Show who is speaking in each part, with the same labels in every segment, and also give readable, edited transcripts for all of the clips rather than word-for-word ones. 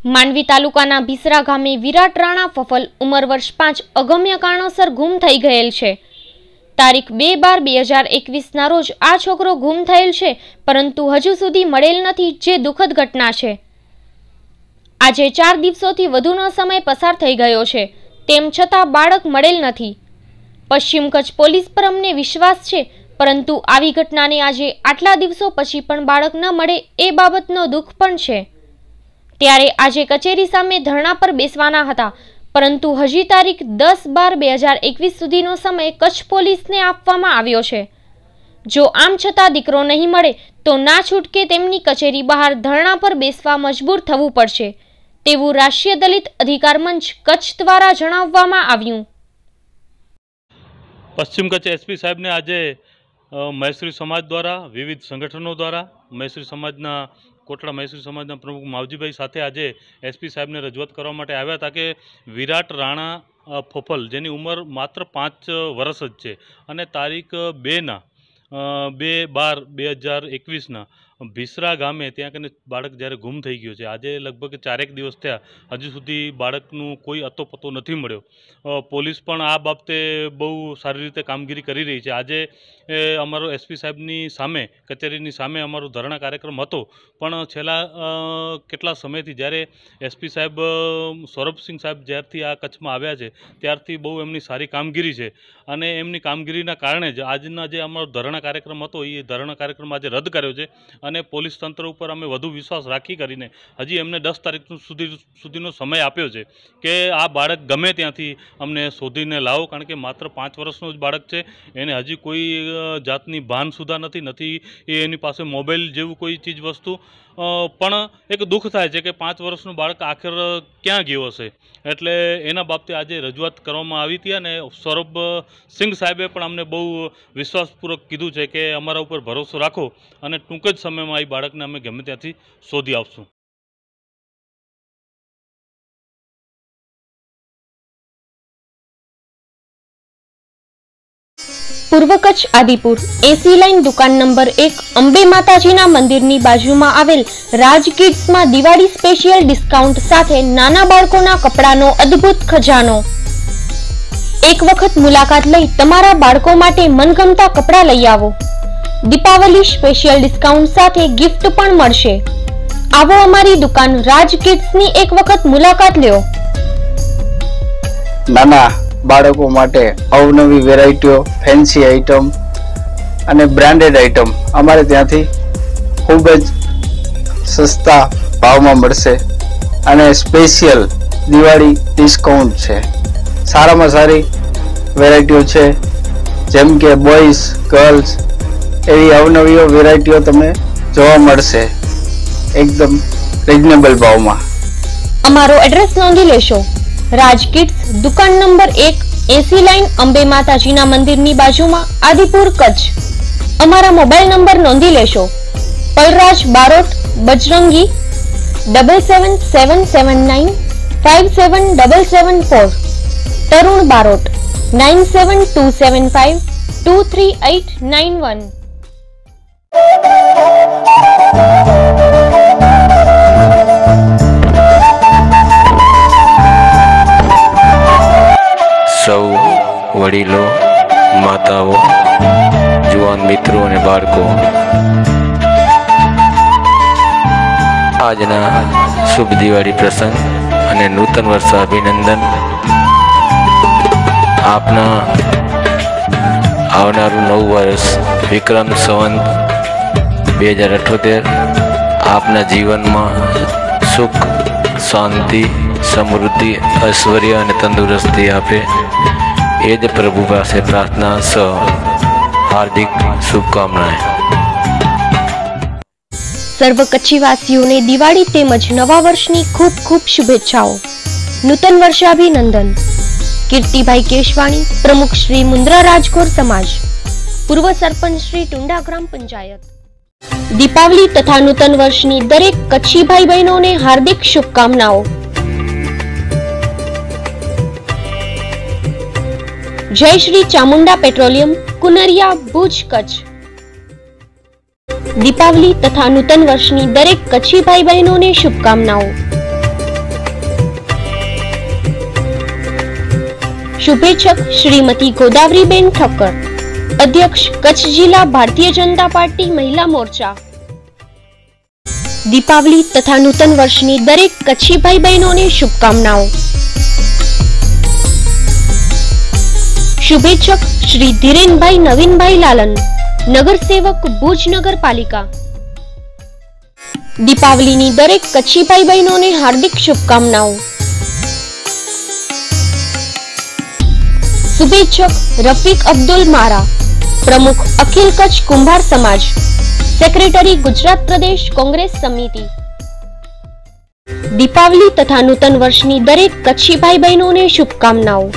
Speaker 1: માંડવી તાલુકાના ભીસરા ગામે વિરાટ રાણા ફફલ ઉંમર વર્ષ 5 અગમ્ય કારણોસર ગુમ થઈ ગયેલ છે। તારીખ 2/12/2021 રોજ આ છોકરો ગુમ થયેલ છે, પરંતુ હજુ સુધી મળેલ નથી, જે દુઃખદ ઘટના છે। આજે 4 દિવસોથી વધુનો સમય પસાર થઈ ગયો છે, તેમ છતાં બાળક મળેલ નથી। પશ્ચિમ કચ્છ પોલીસ પર અમને વિશ્વાસ છે, પરંતુ આવી ઘટનાને આજે આટલા દિવસો પછી પણ બાળક ન મળે એ બાબતનો દુઃખ પણ છે। ત્યારે આજે કચેરી સામે ધરણા પર બેસવાના હતા, પરંતુ હજી તારીખ 10/12/2021 સુધીનો સમય કચ્છ પોલીસને આપવામાં આવ્યો છે। જો આમ છતાં દીકરો નહીં મળે તો ના છૂટકે તેમની કચેરી બહાર ધરણા પર બેસવા મજબૂર થવું પડશે, તેવું રાષ્ટ્રીય દલિત અધિકાર મંચ કચ્છ દ્વારા જણાવવામાં આવ્યું।
Speaker 2: પશ્ચિમ કચ્છ એસપી સાહેબને આજે મહેશ્વરી સમાજ દ્વારા વિવિધ સંગઠનો દ્વારા મહેશ્વરી સમાજના કોટડા મહેશ્વરી સમાજના પ્રમુખ માવજીભાઈ સાથે આજે એસપી સાહેબને રજૂઆત કરવા માટે આવ્યા હતા કે વિરાટ રાણા ફફલ, જેની ઉંમર માત્ર 5 વર્ષ જ છે અને તારીખ 2/12/2021 ભીસરા ગામે ત્યાં કને બાળક જ્યારે ગુમ થઈ ગયું છે। આજે લગભગ 4 દિવસ થયા, હજુ સુધી બાળકનું કોઈ અતોપતો નથી મળ્યો। પોલીસ પણ આ બાબતે બહુ સારી રીતે કામગીરી કરી રહી છે। આજે અમારો એસપી સાહેબની સામે કચેરીની સામે અમારો ધરણા કાર્યક્રમ હતો, પણ છેલ્લા કેટલા સમયથી જ્યારે એસપી સાહેબ સૌરભસિંહ સાહેબ જ્યારથી આ કચ્છમાં આવ્યા છે ત્યારથી બહુ એમની સારી કામગીરી છે અને એમની કામગીરીના કારણે જ આજના જે અમારો ધરણા કાર્યક્રમ હતો એ ધરણા કાર્યક્રમ આજે રદ કર્યો છે અને પોલીસ તંત્ર ઉપર અમે વધુ વિશ્વાસ રાખી કરીને હજી એમને 10 તારીખ સુધીનો સમય આપ્યો છે કે આ બાળક ગમે ત્યાંથી અમને શોધીને લાવો, કારણ કે માત્ર 5 વર્ષનો જ બાળક છે, એને હજી કોઈ જાતની ભાન સુધા નથી એની પાસે મોબાઈલ જેવું કોઈ ચીજ વસ્તુ, પણ એક દુઃખ થાય છે કે 5 વર્ષનું બાળક આખર ક્યાં ગયો હશે। એટલે એના બાબતે આજે રજૂઆત કરવામાં આવી હતી અને સૌરભસિંહ સાહેબે પણ અમને બહુ વિશ્વાસપૂર્વક કીધું છે કે અમારા ઉપર ભરોસો રાખો અને ટૂંક જ સમયમાં એ બાળકને અમે ગમે ત્યાંથી શોધી આવશું।
Speaker 1: પૂર્વ કચ્છ આદિપુર એસી લાઈન દુકાન નંબર 1 અંબે માતાજીના મંદિરની બાજુમાં આવેલ રાજ કિડ્સમાં દિવાળી સ્પેશિયલ ડિસ્કાઉન્ટ સાથે નાના બાળકોના કપડાનો અદ્ભુત ખજાનો। એક વખત મુલાકાત લઈ તમારા બાળકો માટે મનગમતા કપડાં લઈ આવો। દીપાવલી સ્પેશિયલ ડિસ્કાઉન્ટ સાથે ગિફ્ટ પણ મળશે। આવો અમારી દુકાન રાજ કિડ્સની એક વખત મુલાકાત લ્યો।
Speaker 3: નાના બાળકો માટે અવનવી વેરાયટીઓ, ફેન્સી આઇટમ અને બ્રાન્ડેડ આઇટમ અમારે ત્યાંથી ખૂબ જ સસ્તા ભાવમાં મળશે અને સ્પેશિયલ દિવાળી ડિસ્કાઉન્ટ છે। સારામાં સારી વેરાયટીઓ છે, જેમ કે બોયઝ, ગર્લ્સ એવી અવનવી વેરાયટીઓ તમને જોવા મળશે એકદમ રીઝનેબલ ભાવમાં।
Speaker 1: અમારો એડ્રેસ નોંધી લેશો। રાજ કિડ્સ, દુકાન નંબર 1 એસી લાઈન અંબે માતાજીના મંદિરની બાજુમાં, આદિપુર, કચ્છ। અમારા મોબાઈલ નંબર નોંધી લેશો। પલરાજ બારોટ, બજરંગી 7777957774, તરુણ બારોટ 9727523891।
Speaker 4: સૌ વડીલો, માતાઓ, જુવાન મિત્રો અને બાળકો, આજના શુભ દિવાળી પ્રસંગ અને નૂતન વર્ષ અભિનંદન। આપના આવનારું નવું વર્ષ વિક્રમ સંવત 2078 આપના જીવનમાં સુખ, શાંતિ, સમૃદ્ધિ, ઐશ્વર્ય અને તંદુરસ્તી આપે એ જ પ્રભુ પાસે પ્રાર્થના સ હાર્દિક શુભકામનાएं।
Speaker 1: સર્વ કચ્છીવાસીઓને દિવાળી તેમજ નવા વર્ષની ખૂબ ખૂબ શુભેચ્છાઓ। નૂતન વર્ષાભિનંદન। કીર્તિભાઈ કેશવાણી, પ્રમુખ શ્રી મુન્દ્રા રાજગોર સમાજ, પૂર્વ સરપંચ શ્રી ટુંડા ગ્રામ પંચાયત। દીપાવલી તથા નૂતન વર્ષની દરેક કચ્છી ભાઈ બહેનોને હાર્દિક શુભકામનાઓ। જય શ્રી ચામુંડા પેટ્રોલિયમ, કુનરિયા, ભુજ, કચ્છ। દીપાવલી તથા નૂતન વર્ષની દરેક કચ્છી ભાઈ બહેનોને શુભકામનાઓ। શુભેચ્છક શ્રીમતી ગોદાવરીબેન ઠક્કર, અધ્યક્ષ કચ્છ જિલ્લા ભારતીય જનતા પાર્ટી મહિલા મોરચા। દીપાવલી તથા નૂતન વર્ષની દરેક કચ્છી ભાઈ બહેનોને શુભકામનાઓ। શુભેચ્છક શ્રી ધીરેનભાઈ નવીનભાઈ લાલન, નગરસેવક ભુજ નગરપાલિકા। દીપાવલીની દરેક કચ્છી ભાઈ બહેનોને હાર્દિક શુભકામનાઓ। શુભેચ્છક રફીક અબ્દુલ મારા, પ્રમુખ અખિલ કચ્છ કુંભાર સમાજ, સેક્રેટરી ગુજરાત પ્રદેશ કોંગ્રેસ સમિતિ। દીપાવલી તથા નૂતન વર્ષની દરેક કચ્છી ભાઈ બહેનોને શુભકામનાઓ।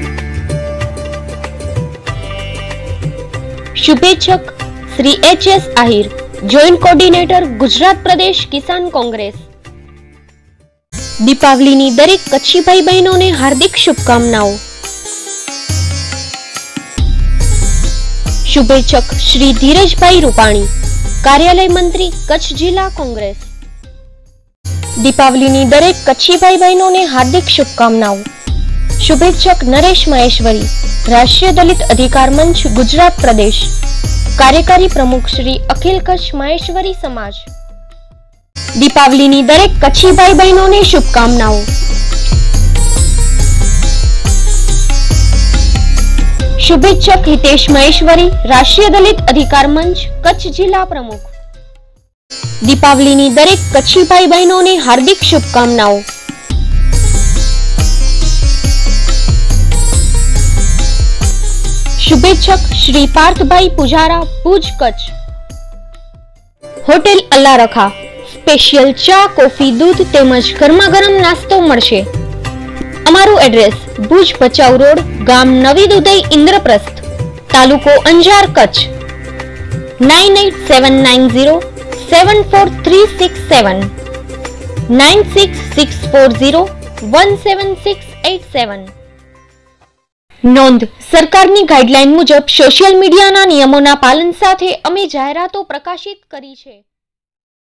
Speaker 1: શુભેચ્છક Shri H S. Ahir, joint coordinator Gujarat Pradesh Kisan Congress. દીપાવલીની દરેક કચ્છી ભાઈ બહેનોને હાર્દિક શુભકામનાઓ। શુભેચ્છક શ્રી ધીરજભાઈ રૂપાણી, કાર્યાલય મંત્રી કચ્છ જિલ્લા કોંગ્રેસ। દીપાવલીની દરેક કચ્છી ભાઈ બહેનોને હાર્દિક શુભકામનાઓ। શુભેચ્છક નરેશ મહેશ્વરી, રાષ્ટ્રીય દલિત અધિકાર મંચ ગુજરાત પ્રદેશ, કાર્યકારી પ્રમુખ શ્રી અખિલ કચ્છ મહેશ્વરી સમાજ। દીપાવલીની દરેક કચ્છી ભાઈ બહેનોને શુભકામનાઓ। શુભેચ્છક હિતેશ મહેશ્વરી, રાષ્ટ્રીય દલિત અધિકાર મંચ કચ્છ જિલ્લા પ્રમુખ। દીપાવલીની દરેક કચ્છી ભાઈ બહેનોને હાર્દિક શુભકામનાઓ। શુભેચ્છક શ્રી પાર્થભાઈ પુજારા, ભુજ કચ્છ। હોટેલ અલ્લા રખા, સ્પેશિયલ ચા, કોફી, દૂધ તેમજ ગરમા ગરમ નાસ્તો મળશે। અમારું એડ્રેસ ભુજ ભચાઉ રોડ, ગામ નવી દુધઈ, ઇન્દ્રપ્રસ્થ, તાલુકો અંજાર, કચ્છ। 9879074367 9664017687। નોંધ: સરકારની ગાઈડલાઈન મુજબ સોશિયલ મીડિયાના નિયમોના પાલન સાથે અમે જાહેરાતો પ્રકાશિત કરી છે।